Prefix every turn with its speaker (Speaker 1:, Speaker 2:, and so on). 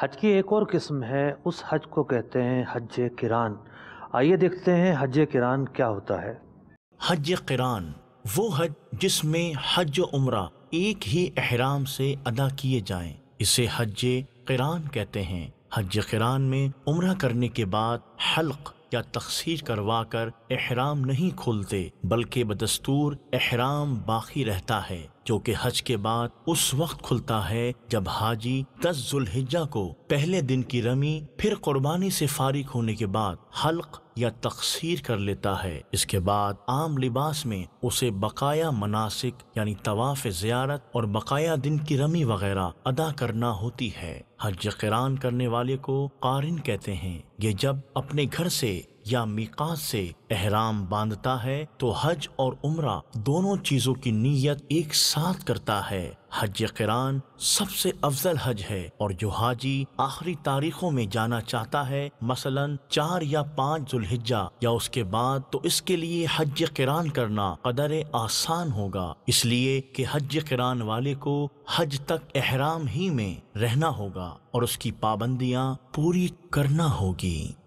Speaker 1: حج کی ایک اور قسم ہے، اس حج کو کہتے ہیں حج قران۔ آئیے دیکھتے ہیں حج قران کیا ہوتا ہے۔
Speaker 2: حج قران وہ حج جس میں حج و عمرہ ایک ہی احرام سے ادا کیے جائیں، اسے حج قران کہتے ہیں۔ حج قران میں عمرہ کرنے کے بعد حلق یا تقصیر کروا کر احرام نہیں کھولتے، بلکہ بدستور احرام باقی رہتا ہے، جو کہ حج کے بعد اس وقت کھلتا ہے جب حاجی 10 ذوالحجہ کو پہلے دن کی رمی پھر قربانی سے فارغ ہونے کے بعد حلق یا تقصیر کر لیتا ہے۔ اس کے بعد عام لباس میں اسے بقایا مناسک یعنی طواف زیارت اور بقایا دن کی رمی وغیرہ ادا کرنا ہوتی ہے۔ حج قران کرنے والے کو قارن کہتے ہیں۔ یہ جب اپنے گھر سے یا میقات سے احرام باندھتا ہے تو حج اور عمرہ دونوں چیزوں کی نیت ایک ساتھ کرتا ہے۔ حج قران سب سے افضل حج ہے، اور جو حاجی آخری تاریخوں میں جانا چاہتا ہے، مثلا 4 یا 5 ذوالحجہ یا اس کے بعد، تو اس کے لیے حج قران کرنا قدر آسان ہوگا، اس لیے کہ حج قران والے کو حج تک احرام ہی میں رہنا ہوگا اور اس کی پابندیاں پوری کرنا ہوگی۔